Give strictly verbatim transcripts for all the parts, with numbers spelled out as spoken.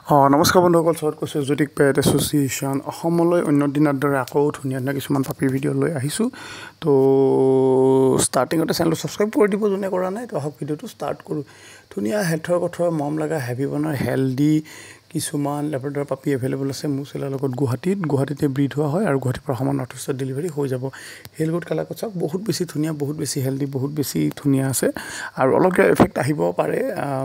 নমস্কাৰ বন্ধুসকল, স্বাগত কৰিছোঁ এক্সোটিক পেট এছ'চিয়েশ্যন অসমলৈ অন্য দিনৰ দৰে আকৌ ধুনীয়া ধুনীয়া কিছুমান পাপি ভিডিঅ' লৈ আহিছোঁ। তো ষ্টাৰ্টিঙতে চেনেলটো ছাবস্ক্ৰাইব কৰি দিব যোনে কৰা নাই। তো আহক ভিডিঅ'টো ষ্টাৰ্ট কৰোঁ। ধুনীয়া হেল্থৰ কথা মৰম লগা হেভি বনাৰ হেল্ডি কিছুমান লেব্ৰাডৰ পাপি এভেইলেবল আছে মোৰ চেলাৰ লগত গুৱাহাটীত গুৱাহাটীতে ব্ৰিড হোৱা হয় আৰু গুৱাহাটীৰ পৰা সমান নৰ্থ ইষ্টত ডেলিভাৰী হৈ যাব। হেলগুড কালাৰ চাওক, বহুত বেছি ধুনীয়া, বহুত বেছি হেল্ডি, বহুত বেছি ধুনীয়া আছে আৰু অলপ কিবা এফেক্ট আহিব পাৰে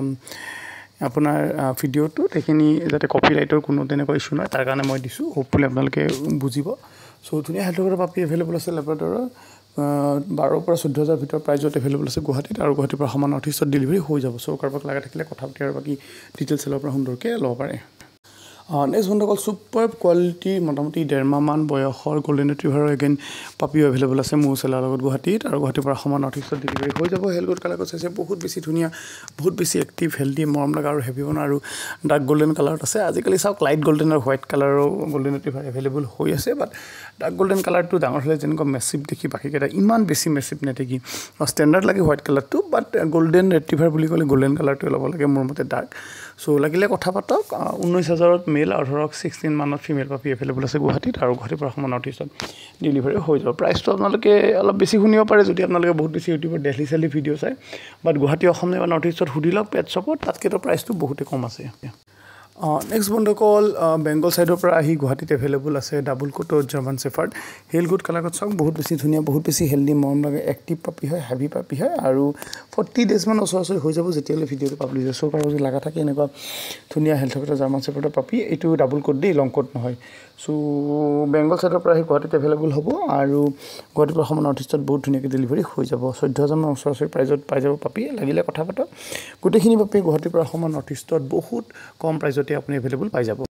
আপোনাৰ ভিডিঅ'টো। সেইখিনি যাতে কপিৰাইটৰ কোনো তেনেকুৱা ইছ্যু নহয় তাৰ কাৰণে মই দিছোঁ। হোপফুলি আপোনালোকে বুজিব। চ' ধুনীয়া হেল্থৰ পাপি এভেইলেবল আছে লেব্ৰাডৰৰ বাৰৰ পৰা চৈধ্য হাজাৰ ভিতৰত প্ৰাইজত এভেইলেবল আছে গুৱাহাটীত আৰু গুৱাহাটীৰ পৰা সমান নৰ্থ ইষ্টত ডেলিভাৰী হৈ যাব। চ' কাৰোবাক লগা থাকিলে কথা পাতি আৰু বাকী ডিটেইলছ চেলৰ পৰা সুন্দৰকৈ ল'ব পাৰে। নেক্সট বন্ধুসকল, ছুপাৰ কোৱালিটি মোটামুটি ডেৰমাহমান বয়সৰ গল্ডেন ৰিট্ৰিভাৰৰ এগেইন পাপিও এভেইলেবল আছে মোৰ চেলাৰ লগত গুৱাহাটীত আৰু গুৱাহাটীৰ পৰা সমান নৰ্থ ইষ্টত ডেলিভাৰী হৈ যাব। হেলগুড কালাৰ চাইছে, বহুত বেছি ধুনীয়া, বহুত বেছি এক্টিভ, হেল্ডি, মৰম লগা আৰু হেভি বনাৰ আৰু ডাৰ্ক গল্ডেন কালাৰত আছে। আজিকালি চাওক লাইট গল্ডেন আৰু হোৱাইট কালাৰো গল্ডেন ৰিট্ৰিভাৰ এভেইলেবল হৈ আছে, বাট ডাৰ্ক গল্ডেন কালাৰটো ডাঙৰ হ'লে যেনেকুৱা মেচিভ দেখি বাকীকেইটা ইমান বেছি মেচিভ নেদেখি ষ্টেণ্ডাৰ্ড লাগে হোৱাইট কালাৰটো, বাট গল্ডেন ৰিট্ৰিভাৰ বুলি ক'লে গল্ডেন কালাৰটোৱে ল'ব লাগে মোৰ মতে ডাৰ্ক। চ' লাগিলে কথা পাতক। ঊনৈছ হাজাৰত মেল আৰু ধৰক ছিক্সটিন মানত ফিমেল পাপি এভেইলেবল আছে গুৱাহাটীত আৰু গুৱাহাটীৰ পৰা সমান নৰ্থ ইষ্টত ডেলিভাৰী হৈ যাব। প্ৰাইচটো আপোনালোকে অলপ বেছি শুনিব পাৰে যদি আপোনালোকে বহুত বেছি ইউটিউবত ডেইলি চেলি ভিডিঅ' চায়, বাট গুৱাহাটী অসম বা নৰ্থ ইষ্টত সুধি লওক পেট শ্বপত, তাতকেতো প্ৰাইচটো বহুতে কম আছে। নেক্সট বন্ধুসকল, বেংগল ছাইডৰ পৰা আহি গুৱাহাটীত এভেইলেবল আছে ডাবুল কোটৰ জাৰ্মান চেফাৰ্ড হেলগুড কালাৰত চাওক, বহুত বেছি ধুনীয়া, বহুত বেছি হেল্ডি, মৰম লাগে, এক্টিভ পাপি হয়, হেভি পাপি হয় আৰু ফৰ্টি ডেজমান ওচৰা ওচৰি হৈ যাব যেতিয়ালৈ ভিডিঅ'টো পাব্লিছ হয়। চ' কাৰোবাৰ যদি লগা থাকে এনেকুৱা ধুনীয়া হেল্থৰ এটা জাৰ্মান চেফাৰ্ডৰ পাপি, এইটো ডাবুল কোট দেই, লং কোট নহয়। চ' বেংগল ছাইডৰ পৰা আহি গুৱাহাটীত এভেইলেবল হ'ব আৰু গুৱাহাটীৰ পৰা সমান নৰ্থ ইষ্টত বহুত ধুনীয়াকৈ ডেলিভাৰী হৈ যাব। চৈধ্য হাজাৰমান ওচৰা ওচৰি প্ৰাইজত পাই যাব পাপি, লাগিলে কথা পাতক। গোটেইখিনি পাপি গুৱাহাটীৰ পৰা সমান নৰ্থ ইষ্টত বহুত কম প্ৰাইজতে আপুনি এভেইলেবল পাই যাব।